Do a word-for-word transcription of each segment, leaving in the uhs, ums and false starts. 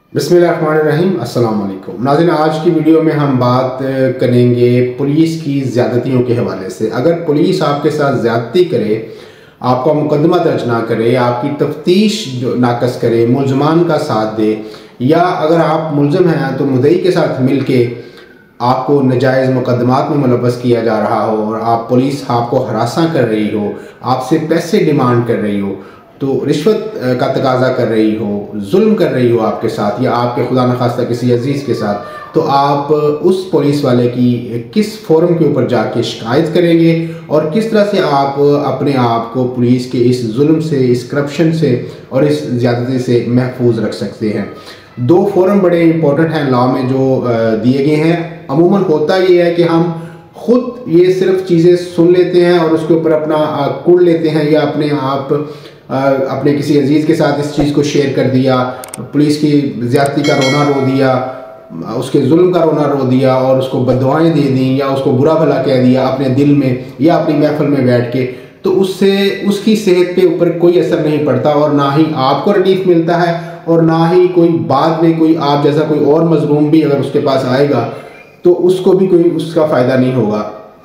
बिस्मिल्लाहिर्रहमानिर्रहीम, अस्सलाम वालेकुम नाज़रीन। आज की वीडियो में हम बात करेंगे पुलिस की ज़्यादतियों के हवाले से। अगर पुलिस आपके साथ ज़्यादती करे, आपका मुकदमा दर्ज ना करे, आपकी तफ्तीश जो नाकस करे, मुलजमान का साथ दे, या अगर आप मुलजम हैं तो मुद्दई के साथ मिल के आपको नजायज़ मुकदमात में मुलव्वस किया जा रहा हो और आप पुलिस आपको हरासा कर रही हो, आपसे पैसे डिमांड कर रही हो, तो रिश्वत का तकाजा कर रही हो, जुल्म कर रही हो आपके साथ, या आपके खुदा न खास्ता किसी अजीज़ के साथ, तो आप उस पुलिस वाले की किस फोरम के ऊपर जाके शिकायत करेंगे और किस तरह से आप अपने आप को पुलिस के इस जुल्म से, इस करप्शन से और इस ज़्यादती से महफूज रख सकते हैं। दो फोरम बड़े इंपॉर्टेंट हैं लॉ में जो दिए गए हैं। अमूमन होता ये है कि हम खुद ये सिर्फ चीज़ें सुन लेते हैं और उसके ऊपर अपना कुड़ लेते हैं, या अपने आप अपने किसी अजीज़ के साथ इस चीज़ को शेयर कर दिया, पुलिस की ज़्यादती का रोना रो दिया, उसके जुल्म का रोना रो दिया और उसको बददुआएं दे दी या उसको बुरा भला कह दिया अपने दिल में या अपनी महफिल में बैठ के, तो उससे उसकी सेहत पे ऊपर कोई असर नहीं पड़ता और ना ही आपको रिलीफ मिलता है और ना ही कोई बाद में कोई आप जैसा कोई और मजलूम भी अगर उसके पास आएगा तो उसको भी कोई उसका फ़ायदा नहीं होगा।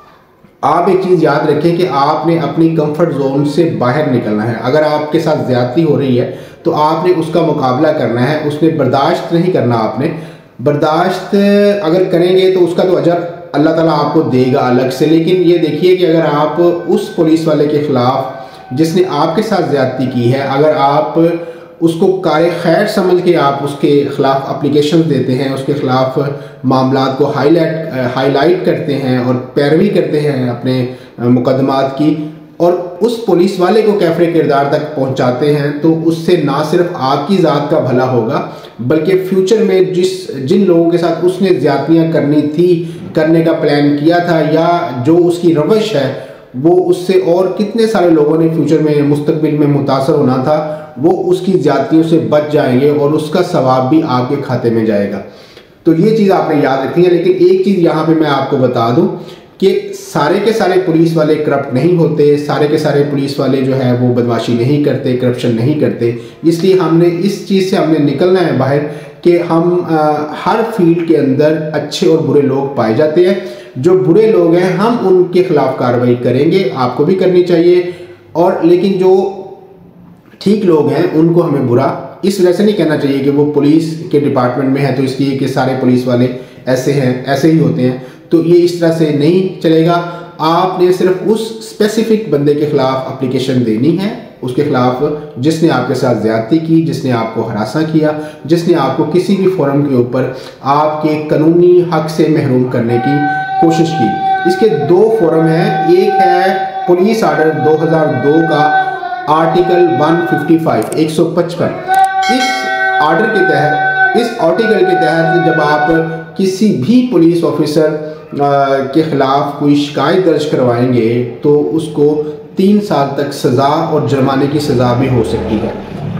आप एक चीज़ याद रखें कि आपने अपनी कंफर्ट जोन से बाहर निकलना है। अगर आपके साथ ज़्यादती हो रही है तो आपने उसका मुकाबला करना है, उसमें बर्दाश्त नहीं करना। आपने बर्दाश्त अगर करेंगे तो उसका तो अजर अल्लाह ताला आपको देगा अलग से, लेकिन ये देखिए कि अगर आप उस पुलिस वाले के ख़िलाफ़ जिसने आपके साथ ज़्यादती की है, अगर आप उसको कार खैर समझ के आप उसके ख़िलाफ़ अप्लीकेशन देते हैं, उसके ख़िलाफ़ मामलात को हाईलाइट हाईलाइट करते हैं और पैरवी करते हैं अपने मुकदमात की, और उस पुलिस वाले को कैफ़रे किरदार तक पहुंचाते हैं, तो उससे ना सिर्फ आपकी ज़ात का भला होगा बल्कि फ्यूचर में जिस जिन लोगों के साथ उसने ज़्यादतियाँ करनी थी, करने का प्लान किया था, या जो उसकी रवश है वो उससे और कितने सारे लोगों ने फ्यूचर में मुस्तकबिल में मुतासर होना था, वो उसकी ज़्यादतियों से बच जाएंगे और उसका सवाब भी आपके खाते में जाएगा। तो ये चीज़ आपने याद रखनी है। लेकिन एक चीज़ यहाँ पे मैं आपको बता दूँ कि सारे के सारे पुलिस वाले करप्ट नहीं होते, सारे के सारे पुलिस वाले जो है वो बदमाशी नहीं करते, करप्शन नहीं करते। इसलिए हमने इस चीज़ से हमने निकलना है बाहर कि हम आ, हर फील्ड के अंदर अच्छे और बुरे लोग पाए जाते हैं। जो बुरे लोग हैं हम उनके खिलाफ कार्रवाई करेंगे, आपको भी करनी चाहिए, और लेकिन जो ठीक लोग हैं उनको हमें बुरा इस वजह से नहीं कहना चाहिए कि वो पुलिस के डिपार्टमेंट में है तो इसलिए कि सारे पुलिस वाले ऐसे हैं, ऐसे ही होते हैं, तो ये इस तरह से नहीं चलेगा। आपने सिर्फ उस स्पेसिफिक बंदे के खिलाफ एप्लीकेशन देनी है, उसके खिलाफ जिसने आपके साथ ज़्यादती की, जिसने आपको हरासा किया, जिसने आपको किसी भी फोरम के ऊपर आपके कानूनी हक से महरूम करने की कोशिश की। इसके दो फोरम हैं। एक है पुलिस आर्डर दो हज़ार दो का आर्टिकल एक सौ पचपन एक सौ पचपन। इस आर्डर के तहत, इस आर्टिकल के तहत जब आप किसी भी पुलिस ऑफिसर के खिलाफ कोई शिकायत दर्ज करवाएंगे तो उसको तीन साल तक सज़ा और जुर्माने की सज़ा भी हो सकती है।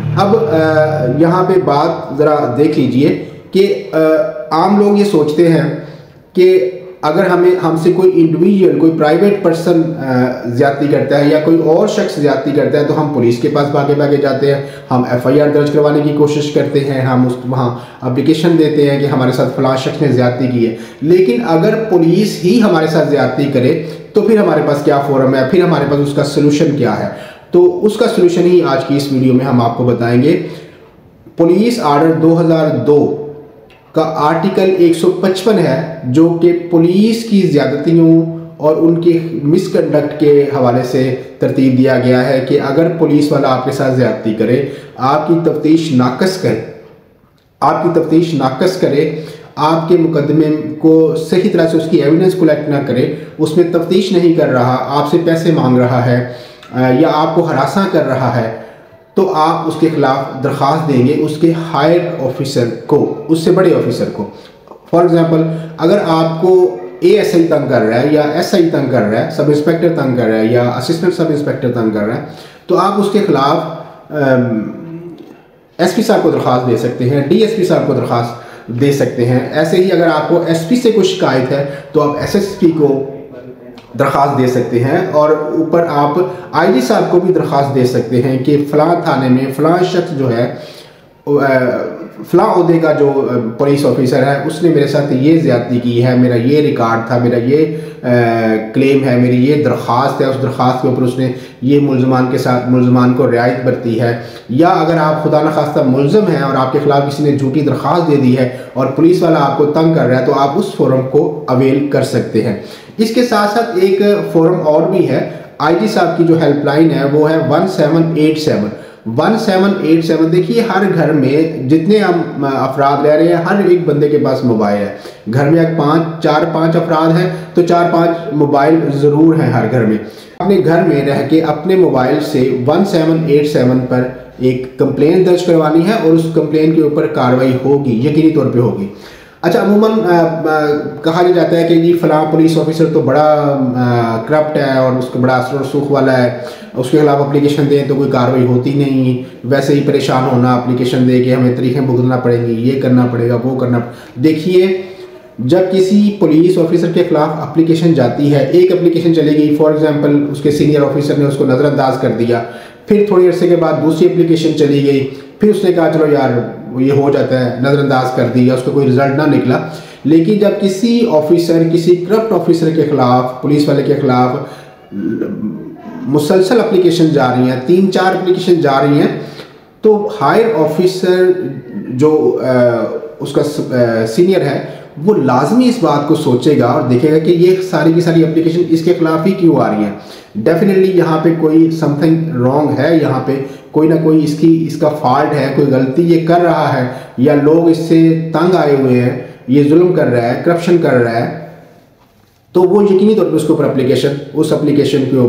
अब यहाँ पे बात ज़रा देख लीजिए कि आम लोग ये सोचते हैं कि अगर हमें हमसे कोई इंडिविजुअल, कोई प्राइवेट पर्सन ज़्यादती करता है या कोई और शख्स ज़्यादती करता है तो हम पुलिस के पास भागे भागे जाते हैं, हम एफ आई आर दर्ज करवाने की कोशिश करते हैं, हम उस वहाँ एप्लीकेशन देते हैं कि हमारे साथ फलां शख्स ने ज़्यादती की है। लेकिन अगर पुलिस ही हमारे साथ ज़्यादती करे तो फिर हमारे पास क्या फोरम है, फिर हमारे पास उसका सलूशन क्या है? तो उसका सलूशन ही आज की इस वीडियो में हम आपको बताएंगे। पुलिस आर्डर दो हज़ार दो का आर्टिकल एक सौ पचपन है जो कि पुलिस की ज़्यादतियों और उनके मिसकंडक्ट के हवाले से तरतीब दिया गया है कि अगर पुलिस वाला आपके साथ ज़्यादती करे, आपकी तफ्तीश नाकस करे आपकी तफ्तीश नाकस करे आपके मुकदमे को सही तरह से उसकी एविडेंस कलेक्ट ना करे, उसमें तफ्तीश नहीं कर रहा, आपसे पैसे मांग रहा है या आपको हरासा कर रहा है, तो आप उसके खिलाफ दरख्वास्त देंगे उसके हायर ऑफिसर को, उससे बड़े ऑफिसर को। फॉर एग्जांपल, अगर आपको ए एस आई तंग कर रहा है या एस आई तंग कर रहा है, सब इंस्पेक्टर तंग कर रहा है या असिस्टेंट सब इंस्पेक्टर तंग कर रहा है, तो आप उसके खिलाफ एस पी साहब को दरख्वास्त दे सकते हैं, डी एस पी साहब को दरख्वास्त दे सकते हैं। ऐसे ही अगर आपको एस पी से कुछ शिकायत है तो आप एस एस पी को दरख्वास्त दे सकते हैं, और ऊपर आप आई जी साहब को भी दरख्वास्त दे सकते हैं कि फ़लाँ थाने में फ़लाँ शख्स जो है फला ओहदे का जो पुलिस ऑफिसर है उसने मेरे साथ ये ज़्यादती की है, मेरा ये रिकॉर्ड था, मेरा ये क्लेम है, मेरी ये दरख्वास्त है, उस दरख्वास्त के ऊपर उसने ये मुलजमान के साथ मुलजमान को रियायत बरती है। या अगर आप खुदा न खास्ता मुलजम हैं और आपके खिलाफ किसी ने झूठी दरख्वास्त दे दी है और पुलिस वाला आपको तंग कर रहा है तो आप उस फोरम को अवेल कर सकते हैं। इसके साथ साथ एक फोरम और भी है, आई जी साहब की जो हेल्पलाइन है वो है one seven eight seven one seven eight seven. देखिए हर घर में जितने हम अफराद रह रहे हैं हर एक बंदे के पास मोबाइल है। घर में अगर पाँच चार पाँच अफराद हैं तो चार पाँच मोबाइल ज़रूर हैं हर घर में। अपने घर में रह के अपने मोबाइल से वन सेवन एट सेवन पर एक कंप्लेन दर्ज करवानी है और उस कंप्लेन के ऊपर कार्रवाई होगी, यकीनी तौर पे होगी। अच्छा, अमूमन कहा जाता है कि जी फलां पुलिस ऑफिसर तो बड़ा करप्ट है और उसको बड़ा असर रसूख वाला है, उसके खिलाफ एप्लीकेशन दें तो कोई कार्रवाई होती नहीं, वैसे ही परेशान होना, एप्लीकेशन दे के हमें तरीक़ें भुगतना पड़ेंगी, ये करना पड़ेगा, वो करना। देखिए, जब किसी पुलिस ऑफिसर के खिलाफ एप्लीकेशन जाती है, एक एप्लीकेशन चली गई, फॉर एग्जांपल उसके सीनियर ऑफिसर ने उसको नज़रअंदाज कर दिया, फिर थोड़ी अर्से के बाद दूसरी एप्लीकेशन चली गई, फिर उसने कहा चलो यार ये हो जाता है, नज़रअंदाज कर दिया, उसका कोई रिजल्ट ना निकला। लेकिन जब किसी ऑफिसर किसी करप्ट ऑफिसर के खिलाफ, पुलिस वाले के खिलाफ मुसलसल एप्लीकेशन जा रही हैं, तीन चार एप्लीकेशन जा रही हैं, तो हायर ऑफिसर जो आ, उसका आ, सीनियर है वो लाजमी इस बात को सोचेगा और देखेगा कि ये सारी की सारी एप्लीकेशन इसके खिलाफ ही क्यों आ रही हैं। डेफिनेटली यहाँ पे कोई समथिंग रॉन्ग है, यहाँ पे कोई ना कोई इसकी इसका फॉल्ट है, कोई गलती ये कर रहा है या लोग इससे तंग आए हुए हैं, ये जुल्म कर रहा है, करप्शन कर रहा है, तो वो यकीनी तौर पर उसके ऊपर एप्लीकेशन उस एप्लीकेशन के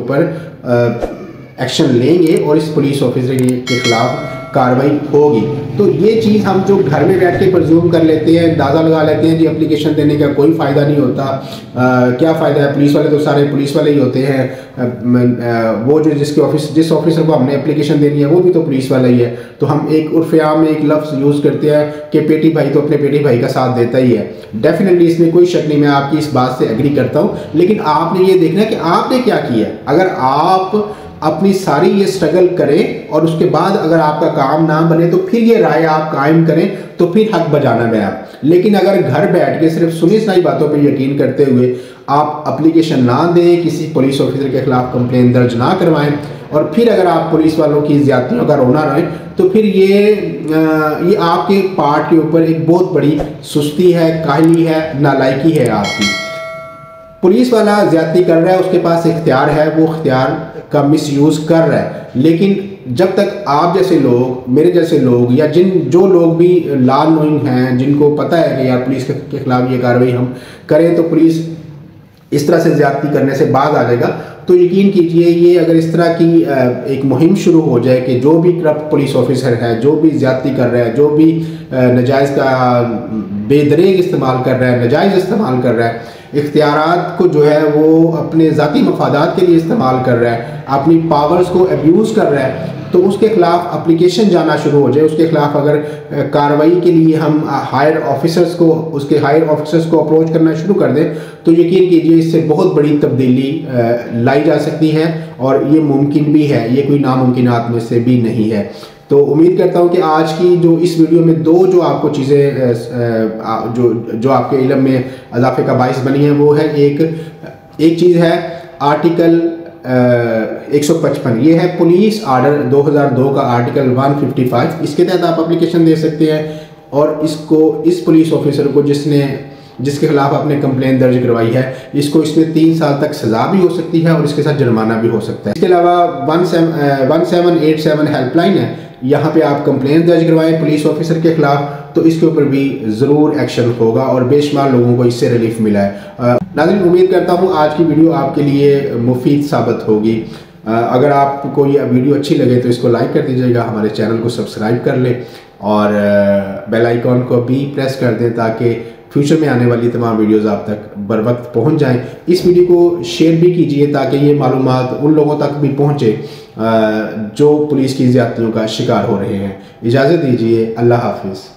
ऊपर एक्शन लेंगे और इस पुलिस ऑफिसर के खिलाफ कार्रवाई होगी। तो ये चीज़ हम जो घर में बैठ के प्रज्यूम कर लेते हैं, अंदाज़ा लगा लेते हैं जी एप्लीकेशन देने का कोई फ़ायदा नहीं होता, आ, क्या फ़ायदा है, पुलिस वाले तो सारे पुलिस वाले ही होते हैं, आ, आ, वो जो जिसके ऑफिस जिस ऑफिसर को हमने एप्लीकेशन देनी है वो भी तो पुलिस वाला ही है। तो हम एक उर्फ़-ए-आम में एक लफ्ज़ यूज़ करते हैं कि पेटी भाई तो अपने पेटी भाई का साथ देता ही है। डेफिनेटली इसमें कोई शक नहीं, मैं आपकी इस बात से एग्री करता हूँ, लेकिन आपने ये देखना है कि आपने क्या किया। अगर आप अपनी सारी ये स्ट्रगल करें और उसके बाद अगर आपका काम ना बने तो फिर ये राय आप कायम करें, तो फिर हक बजाना है आप। लेकिन अगर घर बैठ के सिर्फ सुनी सुनाई बातों पे यकीन करते हुए आप एप्लीकेशन ना दें, किसी पुलिस ऑफिसर के खिलाफ कंप्लेन दर्ज ना करवाएं और फिर अगर आप पुलिस वालों की ज़्यादतियों का रोना रहें, तो फिर ये ये आपके पार्ट के ऊपर एक बहुत बड़ी सुस्ती है, काहली है, नालायकी है आपकी। पुलिस वाला ज्यादती कर रहा है, उसके पास इख्तियार है, वो इख्तियार का मिसयूज़ कर रहा है। लेकिन जब तक आप जैसे लोग, मेरे जैसे लोग या जिन जो लोग भी लॉ नोइंग हैं, जिनको पता है कि यार पुलिस के खिलाफ ये कार्रवाई हम करें तो पुलिस इस तरह से ज्यादती करने से बाज आ जाएगा, तो यकीन कीजिए ये अगर इस तरह की एक मुहिम शुरू हो जाए कि जो भी करप्ट पुलिस ऑफिसर है, जो भी ज्यादती कर रहा है, जो भी नजायज़ का बेदरेग इस्तेमाल कर रहा है, नजायज़ इस्तेमाल कर रहा है, इख्तियारात को जो है वो अपने ज़ाती मफादात के लिए इस्तेमाल कर रहा है, अपनी पावर्स को अब्यूज़ कर रहा है, तो उसके खिलाफ एप्लीकेशन जाना शुरू हो जाए, उसके खिलाफ अगर कार्रवाई के लिए हम हायर ऑफिसर्स को उसके हायर ऑफिसर्स को अप्रोच करना शुरू कर दें, तो यकीन कीजिए इससे बहुत बड़ी तब्दीली लाई जा सकती है और ये मुमकिन भी है, ये कोई नामुमकिनात में से भी नहीं है। तो उम्मीद करता हूँ कि आज की जो इस वीडियो में दो जो आपको चीज़ें जो जो आपके इल्म में इजाफे का बाइस बनी है, वो है एक एक चीज़ है आर्टिकल एक सौ पचपन, ये है पुलिस आर्डर दो हज़ार दो का आर्टिकल एक सौ पचपन। इसके तहत आप एप्लीकेशन दे सकते हैं और इसको इस पुलिस ऑफिसर को जिसने जिसके खिलाफ आपने कंप्लेन दर्ज करवाई है, इसको इसमें तीन साल तक सजा भी हो सकती है और इसके साथ जुर्माना भी हो सकता है। इसके अलावा one seven one seven eight seven helpline है, यहाँ पे आप कंप्लेन दर्ज करवाएं पुलिस ऑफिसर के खिलाफ, तो इसके ऊपर भी ज़रूर एक्शन होगा और बेशुमार लोगों को इससे रिलीफ मिला है। नाज़रीन, उम्मीद करता हूँ आज की वीडियो आपके लिए मुफीद साबित होगी। अगर आपको ये वीडियो अच्छी लगे तो इसको लाइक कर दीजिएगा, हमारे चैनल को सब्सक्राइब कर लें और बेल आइकॉन को भी प्रेस कर दें ताकि फ्यूचर में आने वाली तमाम वीडियोस आप तक बर वक्त पहुँच जाएँ। इस वीडियो को शेयर भी कीजिए ताकि ये मालूमात उन लोगों तक भी पहुँचे जो पुलिस की ज़्यादतियों का शिकार हो रहे हैं। इजाज़त दीजिए, अल्लाह हाफिज़।